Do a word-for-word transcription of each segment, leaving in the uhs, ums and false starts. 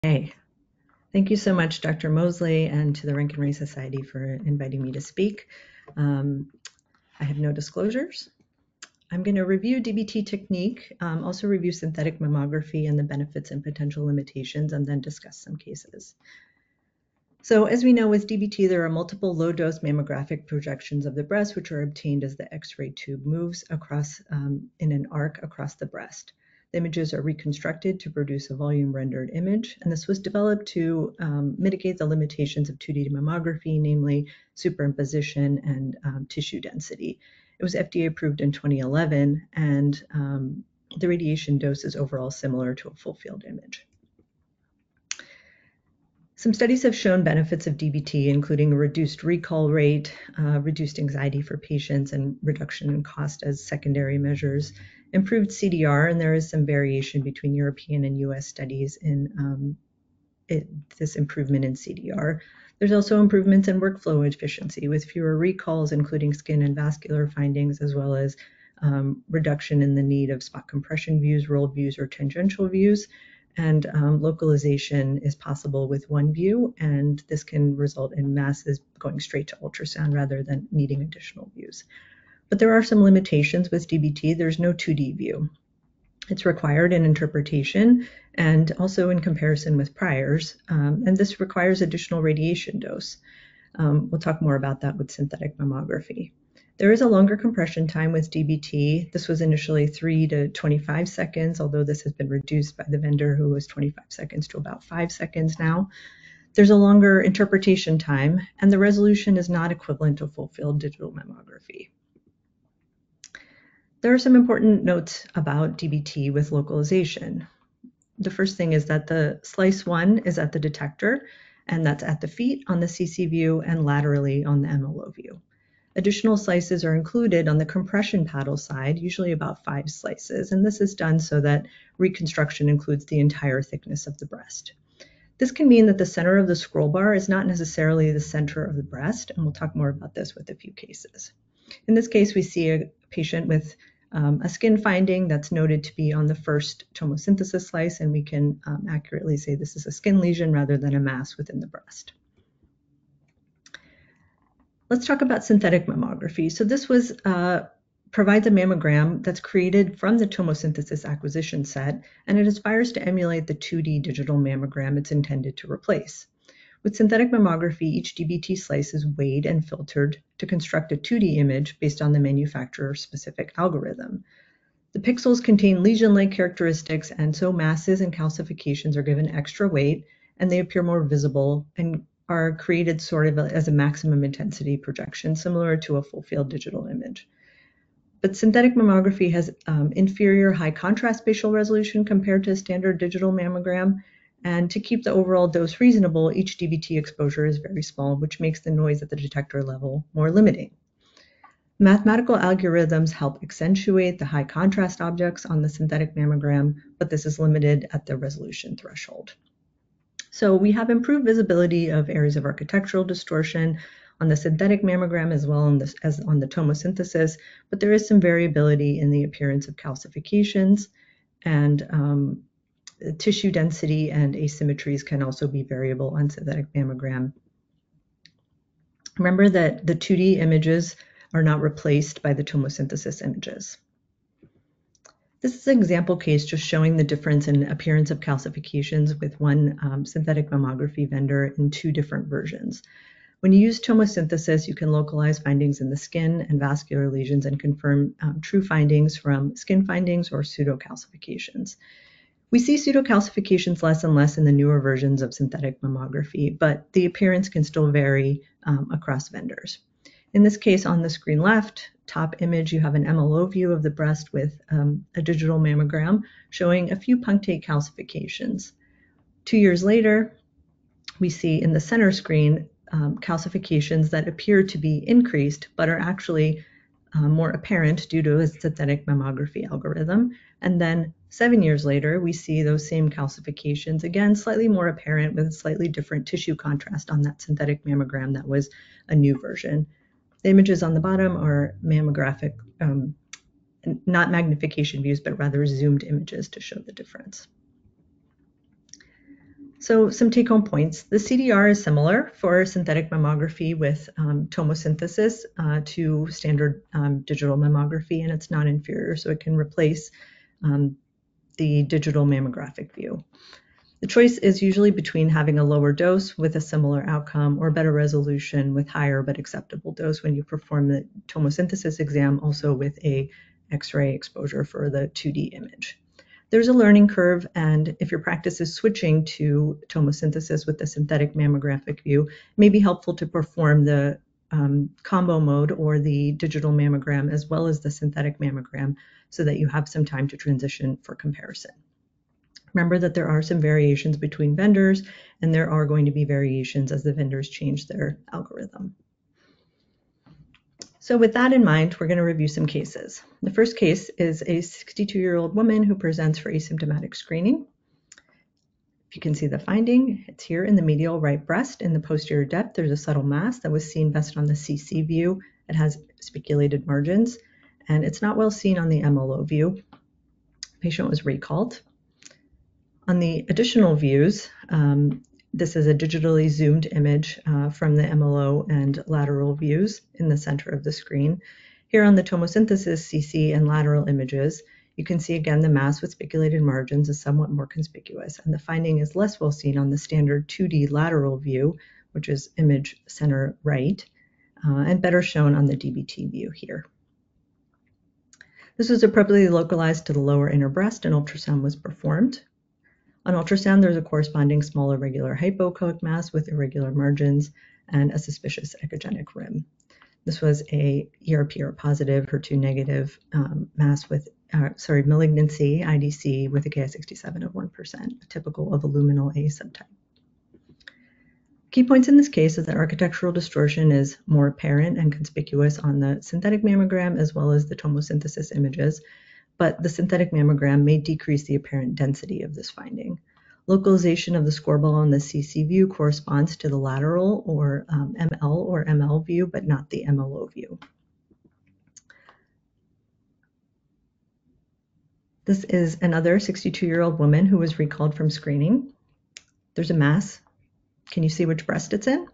Hey, thank you so much, Doctor Mosley, and to the Rankin Ray Society for inviting me to speak. Um, I have no disclosures. I'm going to review D B T technique, um, also review synthetic mammography and the benefits and potential limitations, and then discuss some cases. So as we know, with D B T, there are multiple low-dose mammographic projections of the breast, which are obtained as the X-ray tube moves across um, in an arc across the breast. The images are reconstructed to produce a volume rendered image, and this was developed to um, mitigate the limitations of two D mammography, namely superimposition and um, tissue density. It was F D A approved in twenty eleven, and um, the radiation dose is overall similar to a full field image. Some studies have shown benefits of D B T, including a reduced recall rate, uh, reduced anxiety for patients, and reduction in cost as secondary measures, improved C D R, and there is some variation between European and U S studies in um, it, this improvement in C D R. There's also improvements in workflow efficiency with fewer recalls, including skin and vascular findings, as well as um, reduction in the need of spot compression views, rolled views, or tangential views. And um, localization is possible with one view, and this can result in masses going straight to ultrasound rather than needing additional views. But there are some limitations with D B T. There's no two D view. It's required in interpretation and also in comparison with priors, um, and this requires additional radiation dose. Um, we'll talk more about that with synthetic mammography. There is a longer compression time with D B T. This was initially three to twenty-five seconds, although this has been reduced by the vendor, who was twenty-five seconds to about five seconds now. There's a longer interpretation time, and the resolution is not equivalent to full field digital mammography. There are some important notes about D B T with localization. The first thing is that the slice one is at the detector, and that's at the feet on the C C view and laterally on the M L O view. Additional slices are included on the compression paddle side, usually about five slices, and this is done so that reconstruction includes the entire thickness of the breast. This can mean that the center of the scroll bar is not necessarily the center of the breast, and we'll talk more about this with a few cases. In this case, we see a patient with um, a skin finding that's noted to be on the first tomosynthesis slice, and we can um, accurately say this is a skin lesion rather than a mass within the breast. Let's talk about synthetic mammography. So this was uh, provides a mammogram that's created from the tomosynthesis acquisition set, and it aspires to emulate the two D digital mammogram it's intended to replace. With synthetic mammography, each D B T slice is weighed and filtered to construct a two D image based on the manufacturer's specific algorithm. The pixels contain lesion-like characteristics, and so masses and calcifications are given extra weight, and they appear more visible and are created sort of as a maximum intensity projection, similar to a full-field digital image. But synthetic mammography has um, inferior high contrast spatial resolution compared to a standard digital mammogram, and to keep the overall dose reasonable, each D B T exposure is very small, which makes the noise at the detector level more limiting. Mathematical algorithms help accentuate the high contrast objects on the synthetic mammogram, but this is limited at the resolution threshold. So we have improved visibility of areas of architectural distortion on the synthetic mammogram as well on as on the tomosynthesis, but there is some variability in the appearance of calcifications, and um, tissue density and asymmetries can also be variable on synthetic mammogram. Remember that the two D images are not replaced by the tomosynthesis images. This is an example case just showing the difference in appearance of calcifications with one um, synthetic mammography vendor in two different versions. When you use tomosynthesis, you can localize findings in the skin and vascular lesions and confirm um, true findings from skin findings or pseudocalcifications. We see pseudocalcifications less and less in the newer versions of synthetic mammography, but the appearance can still vary um, across vendors. In this case, on the screen left, top image, you have an M L O view of the breast with um, a digital mammogram showing a few punctate calcifications. Two years later, we see in the center screen um, calcifications that appear to be increased, but are actually uh, more apparent due to a synthetic mammography algorithm. And then seven years later, we see those same calcifications, again, slightly more apparent with a slightly different tissue contrast on that synthetic mammogram that was a new version. The images on the bottom are mammographic, um, not magnification views, but rather zoomed images to show the difference. So some take-home points. The C D R is similar for synthetic mammography with um, tomosynthesis uh, to standard um, digital mammography, and it's not inferior, so it can replace um, the digital mammographic view. The choice is usually between having a lower dose with a similar outcome or better resolution with higher but acceptable dose when you perform the tomosynthesis exam, also with a X-ray exposure for the two D image. There's a learning curve, and if your practice is switching to tomosynthesis with the synthetic mammographic view, it may be helpful to perform the um, combo mode or the digital mammogram as well as the synthetic mammogram so that you have some time to transition for comparison. Remember that there are some variations between vendors, and there are going to be variations as the vendors change their algorithm. So with that in mind, we're going to review some cases. The first case is a sixty-two-year-old woman who presents for asymptomatic screening. If you can see the finding, it's here in the medial right breast. In the posterior depth, there's a subtle mass that was seen best on the C C view. It has spiculated margins, and it's not well seen on the M L O view. The patient was recalled. On the additional views, um, this is a digitally zoomed image uh, from the M L O and lateral views in the center of the screen. Here on the tomosynthesis C C and lateral images, you can see again the mass with spiculated margins is somewhat more conspicuous, and the finding is less well seen on the standard two D lateral view, which is image center right, uh, and better shown on the D B T view here. This was appropriately localized to the lower inner breast, and ultrasound was performed. On ultrasound, there's a corresponding small irregular hypoechoic mass with irregular margins and a suspicious echogenic rim. This was a E R P R positive, H E R two negative um, mass with, uh, sorry, malignancy, I D C, with a Ki sixty-seven of one percent, typical of a luminal A subtype. Key points in this case is that architectural distortion is more apparent and conspicuous on the synthetic mammogram as well as the tomosynthesis images, but the synthetic mammogram may decrease the apparent density of this finding. Localization of the scorball on the C C view corresponds to the lateral or um, M L or M L view, but not the M L O view. This is another sixty-two-year-old woman who was recalled from screening. There's a mass. Can you see which breast it's in?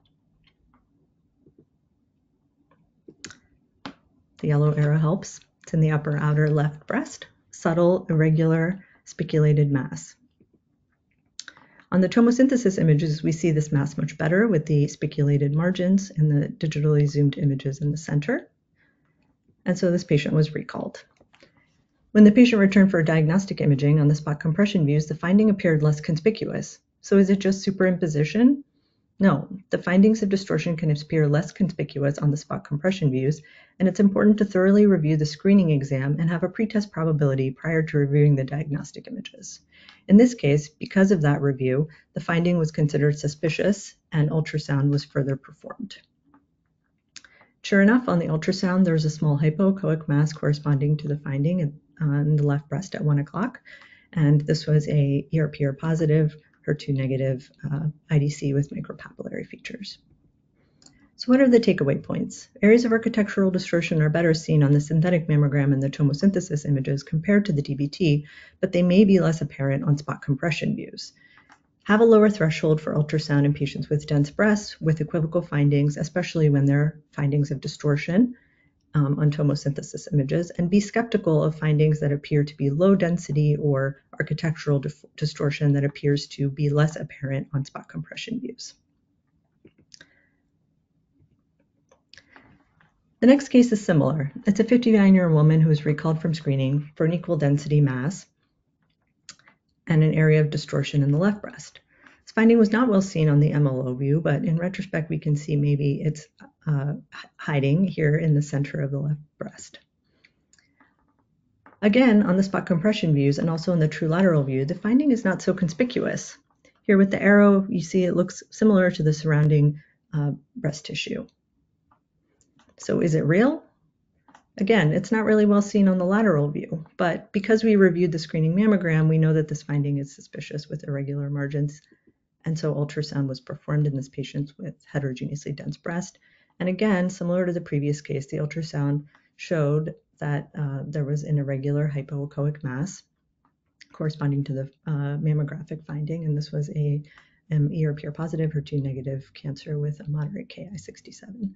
The yellow arrow helps. It's in the upper outer left breast. Subtle, irregular, spiculated mass. On the tomosynthesis images, we see this mass much better with the spiculated margins and the digitally zoomed images in the center. And so this patient was recalled. When the patient returned for diagnostic imaging on the spot compression views, the finding appeared less conspicuous. So is it just superimposition? No, the findings of distortion can appear less conspicuous on the spot compression views, and it's important to thoroughly review the screening exam and have a pretest probability prior to reviewing the diagnostic images. In this case, because of that review, the finding was considered suspicious and ultrasound was further performed. Sure enough, on the ultrasound, there was a small hypoechoic mass corresponding to the finding on the left breast at one o'clock, and this was a E R P R positive, H E R two negative uh, I D C with micropapillary features. So what are the takeaway points? Areas of architectural distortion are better seen on the synthetic mammogram and the tomosynthesis images compared to the D B T, but they may be less apparent on spot compression views. Have a lower threshold for ultrasound in patients with dense breasts with equivocal findings, especially when there are findings of distortion um, on tomosynthesis images, and be skeptical of findings that appear to be low density or architectural distortion that appears to be less apparent on spot compression views. The next case is similar. It's a fifty-nine-year-old woman who was recalled from screening for an equal density mass and an area of distortion in the left breast. This finding was not well seen on the M L O view, but in retrospect, we can see maybe it's uh, hiding here in the center of the left breast. Again, on the spot compression views and also in the true lateral view, the finding is not so conspicuous. Here with the arrow, you see it looks similar to the surrounding uh, breast tissue. So is it real? Again, it's not really well seen on the lateral view, but because we reviewed the screening mammogram, we know that this finding is suspicious with irregular margins, and so ultrasound was performed in this patient with heterogeneously dense breast. And again, similar to the previous case, the ultrasound showed that uh, there was an irregular hypoechoic mass corresponding to the uh, mammographic finding, and this was a um, E R P R positive, H E R two negative cancer with a moderate K I sixty-seven.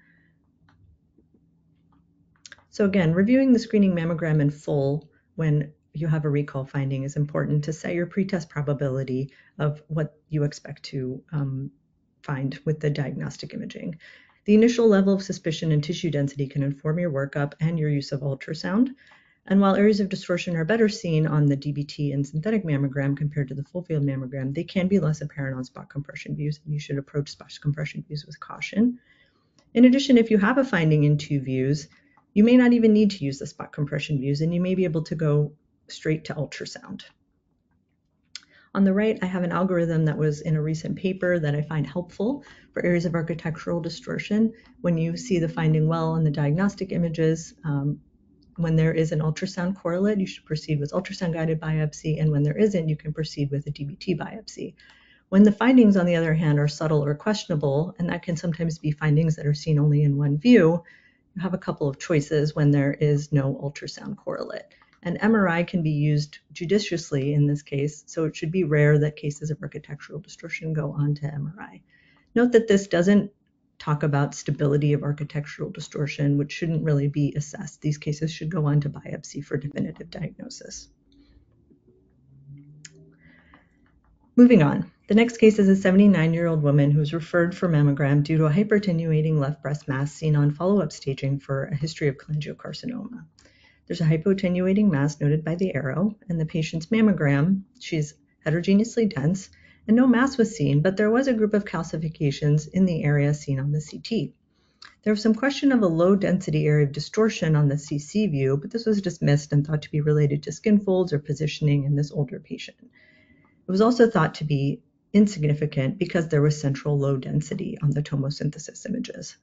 So again, reviewing the screening mammogram in full when you have a recall finding is important to set your pretest probability of what you expect to um, find with the diagnostic imaging. The initial level of suspicion and tissue density can inform your workup and your use of ultrasound. And while areas of distortion are better seen on the D B T and synthetic mammogram compared to the full field mammogram, they can be less apparent on spot compression views, and you should approach spot compression views with caution. In addition, if you have a finding in two views, you may not even need to use the spot compression views, and you may be able to go straight to ultrasound. On the right, I have an algorithm that was in a recent paper that I find helpful for areas of architectural distortion. When you see the finding well on the diagnostic images, um, when there is an ultrasound correlate, you should proceed with ultrasound-guided biopsy, and when there isn't, you can proceed with a D B T biopsy. When the findings, on the other hand, are subtle or questionable, and that can sometimes be findings that are seen only in one view, you have a couple of choices when there is no ultrasound correlate. And M R I can be used judiciously in this case, so it should be rare that cases of architectural distortion go on to M R I. Note that this doesn't talk about stability of architectural distortion, which shouldn't really be assessed. These cases should go on to biopsy for definitive diagnosis. Moving on, the next case is a seventy-nine-year-old woman who was referred for mammogram due to a hyperattenuating left breast mass seen on follow-up staging for a history of cholangiocarcinoma. There's a hypoattenuating mass noted by the arrow, and the patient's mammogram, she's heterogeneously dense, and no mass was seen, but there was a group of calcifications in the area seen on the C T. There was some question of a low-density area of distortion on the C C view, but this was dismissed and thought to be related to skin folds or positioning in this older patient. It was also thought to be insignificant because there was central low density on the tomosynthesis images.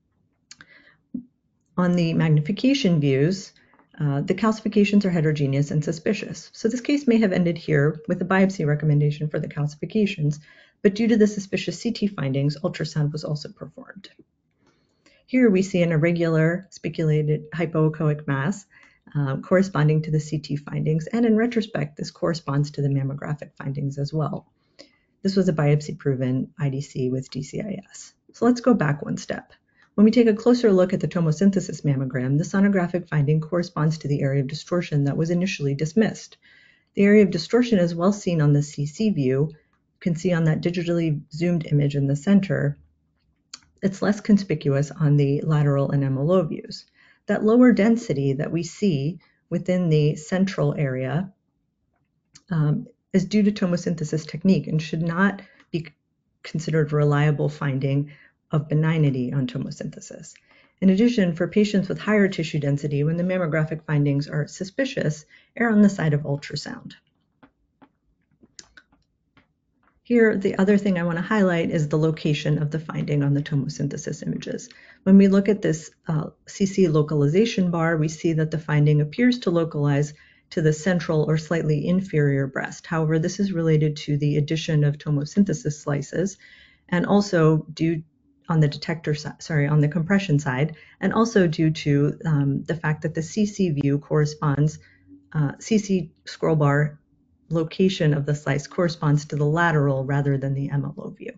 On the magnification views, uh, the calcifications are heterogeneous and suspicious. So this case may have ended here with a biopsy recommendation for the calcifications, but due to the suspicious C T findings, ultrasound was also performed. Here we see an irregular spiculated hypoechoic mass Um, corresponding to the C T findings, and in retrospect, this corresponds to the mammographic findings as well. This was a biopsy-proven I D C with D C I S. So let's go back one step. When we take a closer look at the tomosynthesis mammogram, the sonographic finding corresponds to the area of distortion that was initially dismissed. The area of distortion is well seen on the C C view. You can see on that digitally zoomed image in the center. It's less conspicuous on the lateral and M L O views. That lower density that we see within the central area um, is due to tomosynthesis technique and should not be considered a reliable finding of benignity on tomosynthesis. In addition, for patients with higher tissue density, when the mammographic findings are suspicious, err on the side of ultrasound. Here, the other thing I want to highlight is the location of the finding on the tomosynthesis images. When we look at this uh, C C localization bar, we see that the finding appears to localize to the central or slightly inferior breast. However, this is related to the addition of tomosynthesis slices, and also due on the detector side, sorry, on the compression side, and also due to um, the fact that the C C view corresponds, uh, C C scroll bar location of the slice corresponds to the lateral rather than the M L O view.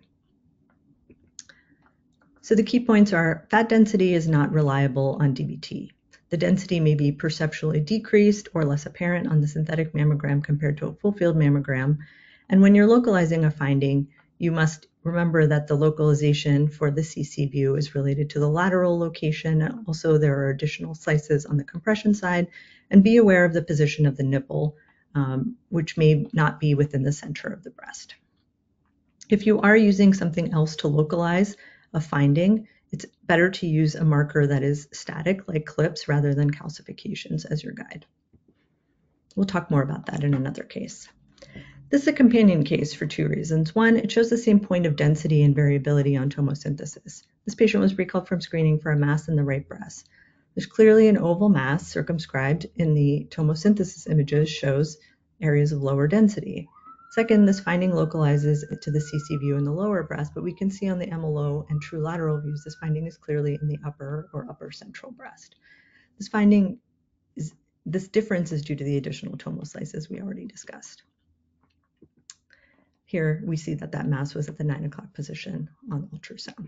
So the key points are fat density is not reliable on D B T. The density may be perceptually decreased or less apparent on the synthetic mammogram compared to a full field mammogram. And when you're localizing a finding, you must remember that the localization for the C C view is related to the lateral location. Also, there are additional slices on the compression side, and be aware of the position of the nipple, Um, which may not be within the center of the breast. If you are using something else to localize a finding, it's better to use a marker that is static, like clips, rather than calcifications as your guide. We'll talk more about that in another case. This is a companion case for two reasons. One, it shows the same point of density and variability on tomosynthesis. This patient was recalled from screening for a mass in the right breast. There's clearly an oval mass circumscribed in the tomosynthesis images, shows areas of lower density. Second, this finding localizes to the C C view in the lower breast, but we can see on the M L O and true lateral views, this finding is clearly in the upper or upper central breast. This finding is, this difference is due to the additional tomoslices we already discussed. Here we see that that mass was at the nine o'clock position on ultrasound.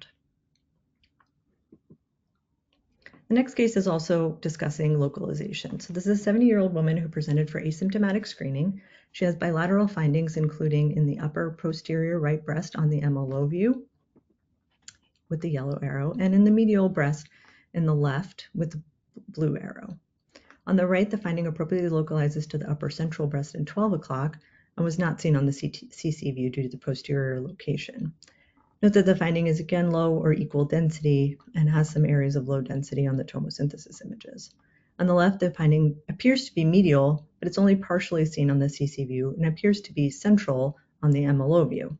The next case is also discussing localization. So this is a seventy-year-old woman who presented for asymptomatic screening. She has bilateral findings, including in the upper posterior right breast on the M L O view with the yellow arrow, and in the medial breast in the left with the blue arrow. On the right, the finding appropriately localizes to the upper central breast at twelve o'clock and was not seen on the C C view due to the posterior location. Note that the finding is again low or equal density and has some areas of low density on the tomosynthesis images. On the left, the finding appears to be medial, but it's only partially seen on the C C view and appears to be central on the M L O view.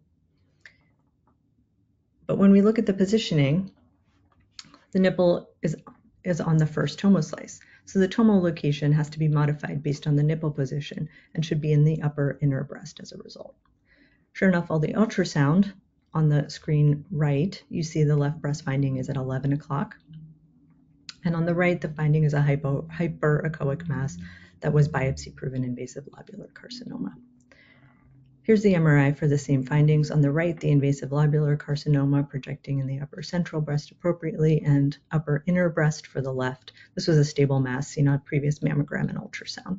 But when we look at the positioning, the nipple is, is on the first tomo slice. So the tomo location has to be modified based on the nipple position and should be in the upper inner breast as a result. Sure enough, all the ultrasound on the screen right, you see the left breast finding is at eleven o'clock. And on the right, the finding is a hypo, hyperechoic mass that was biopsy-proven invasive lobular carcinoma. Here's the M R I for the same findings. On the right, the invasive lobular carcinoma projecting in the upper central breast appropriately and upper inner breast for the left. This was a stable mass seen on previous mammogram and ultrasound.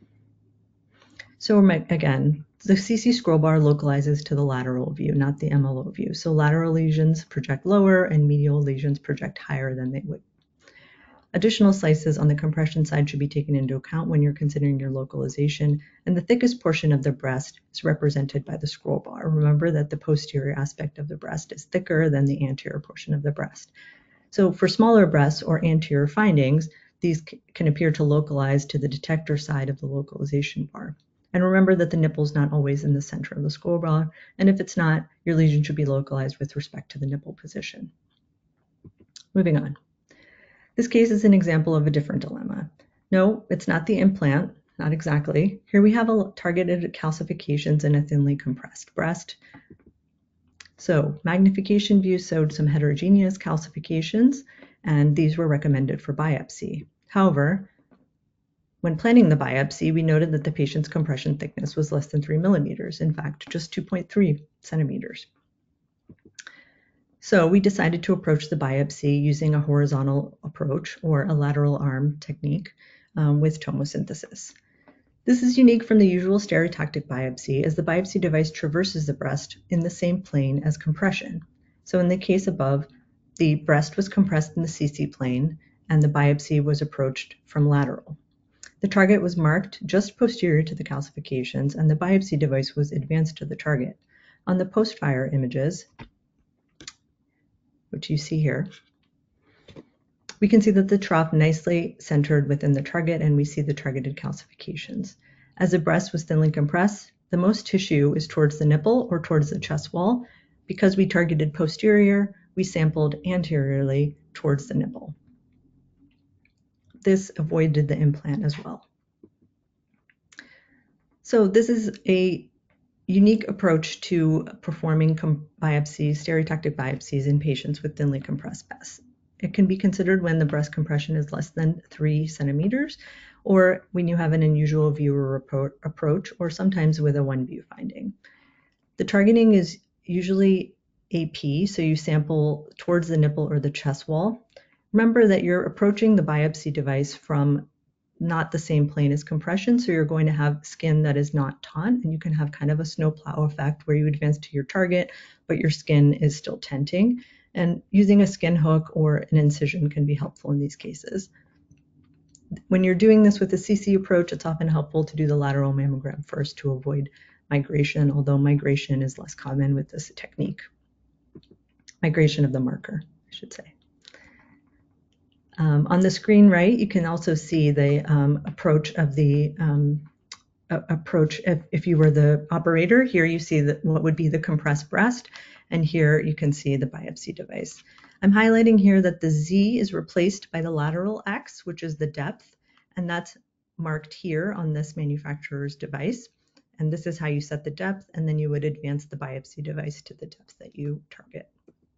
So again, the C C scroll bar localizes to the lateral view, not the M L O view. So lateral lesions project lower and medial lesions project higher than they would. Additional slices on the compression side should be taken into account when you're considering your localization, and the thickest portion of the breast is represented by the scroll bar. Remember that the posterior aspect of the breast is thicker than the anterior portion of the breast. So for smaller breasts or anterior findings, these can appear to localize to the detector side of the localization bar. And remember that the nipple is not always in the center of the scroll bar, and if it's not, your lesion should be localized with respect to the nipple position. Moving on. This case is an example of a different dilemma. No, it's not the implant, not exactly. Here we have a targeted calcifications in a thinly compressed breast. So magnification view showed some heterogeneous calcifications, and these were recommended for biopsy. However, when planning the biopsy, we noted that the patient's compression thickness was less than three millimeters, in fact, just two point three centimeters. So we decided to approach the biopsy using a horizontal approach or a lateral arm technique um, with tomosynthesis. This is unique from the usual stereotactic biopsy as the biopsy device traverses the breast in the same plane as compression. So in the case above, the breast was compressed in the C C plane and the biopsy was approached from lateral. The target was marked just posterior to the calcifications and the biopsy device was advanced to the target. On the post-fire images, which you see here, we can see that the trough nicely centered within the target and we see the targeted calcifications. As the breast was thinly compressed, the most tissue is towards the nipple or towards the chest wall. Because we targeted posterior, we sampled anteriorly towards the nipple. This avoided the implant as well. So this is a unique approach to performing biopsies, stereotactic biopsies in patients with thinly compressed breasts. It can be considered when the breast compression is less than three centimeters, or when you have an unusual viewer approach, or sometimes with a one view finding. The targeting is usually A P, so you sample towards the nipple or the chest wall. Remember that you're approaching the biopsy device from not the same plane as compression, so you're going to have skin that is not taut, and you can have kind of a snowplow effect where you advance to your target, but your skin is still tenting. And using a skin hook or an incision can be helpful in these cases. When you're doing this with a C C approach, it's often helpful to do the lateral mammogram first to avoid migration, although migration is less common with this technique. Migration of the marker, I should say. Um, on the screen right, you can also see the um, approach of the um, a approach if, if you were the operator. Here you see the, what would be the compressed breast, and here you can see the biopsy device. I'm highlighting here that the Z is replaced by the lateral X, which is the depth, and that's marked here on this manufacturer's device. And this is how you set the depth, and then you would advance the biopsy device to the depth that you target.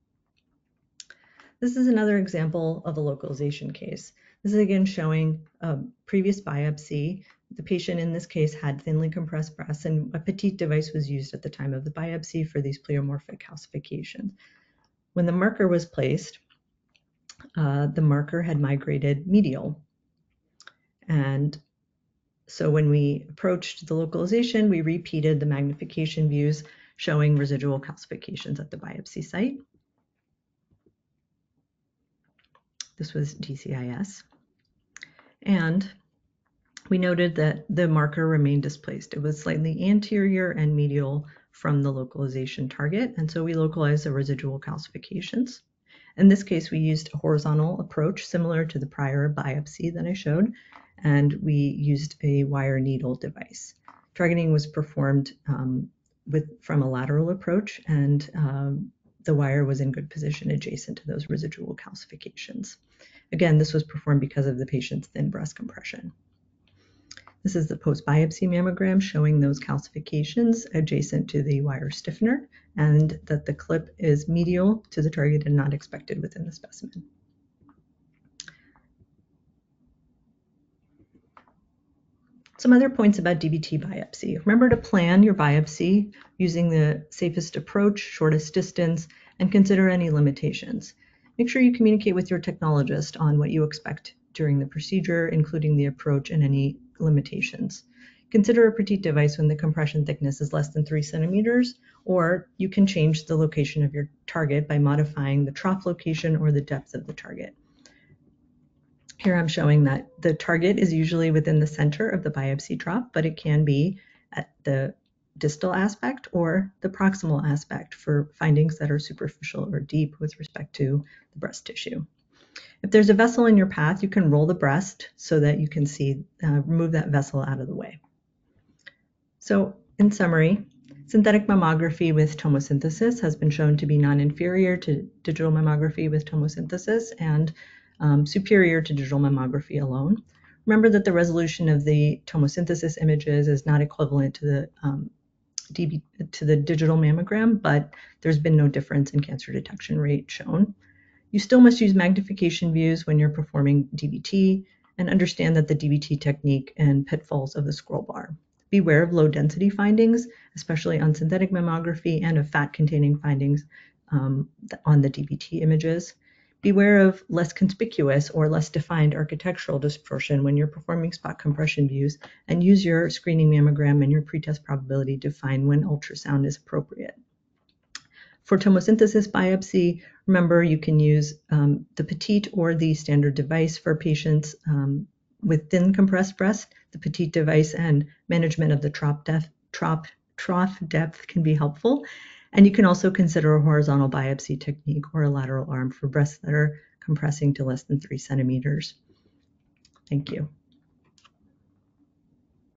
This is another example of a localization case. This is again showing a previous biopsy The patient in this case had thinly compressed breasts, and a petite device was used at the time of the biopsy for these pleomorphic calcifications. When the marker was placed, uh, the marker had migrated medial. And so when we approached the localization, we repeated the magnification views showing residual calcifications at the biopsy site. This was D C I S. And we noted that the marker remained displaced. It was slightly anterior and medial from the localization target, and so we localized the residual calcifications. In this case, we used a horizontal approach similar to the prior biopsy that I showed, and we used a wire needle device. Targeting was performed um, with, from a lateral approach, and um, the wire was in good position adjacent to those residual calcifications. Again, this was performed because of the patient's thin breast compression. This is the post-biopsy mammogram showing those calcifications adjacent to the wire stiffener, and that the clip is medial to the target and not expected within the specimen. Some other points about D B T biopsy. Remember to plan your biopsy using the safest approach, shortest distance, and consider any limitations. Make sure you communicate with your technologist on what you expect during the procedure, including the approach and any limitations. Consider a petite device when the compression thickness is less than three centimeters, or you can change the location of your target by modifying the trough location or the depth of the target. Here I'm showing that the target is usually within the center of the biopsy trough, but it can be at the distal aspect or the proximal aspect for findings that are superficial or deep with respect to the breast tissue. If there's a vessel in your path, you can roll the breast so that you can see, uh, remove that vessel out of the way. So in summary, synthetic mammography with tomosynthesis has been shown to be non-inferior to digital mammography with tomosynthesis and um, superior to digital mammography alone. Remember that the resolution of the tomosynthesis images is not equivalent to the um, D B, to the digital mammogram, but there's been no difference in cancer detection rate shown. You still must use magnification views when you're performing D B T and understand that the D B T technique and pitfalls of the scroll bar. Beware of low density findings, especially on synthetic mammography, and of fat-containing findings um, on the D B T images. Beware of less conspicuous or less defined architectural distortion when you're performing spot compression views, and use your screening mammogram and your pretest probability to find when ultrasound is appropriate. For tomosynthesis biopsy, remember you can use um, the petite or the standard device for patients um, with thin compressed breast. The petite device and management of the trough depth, trough, trough depth can be helpful. And you can also consider a horizontal biopsy technique or a lateral arm for breasts that are compressing to less than three centimeters. Thank you.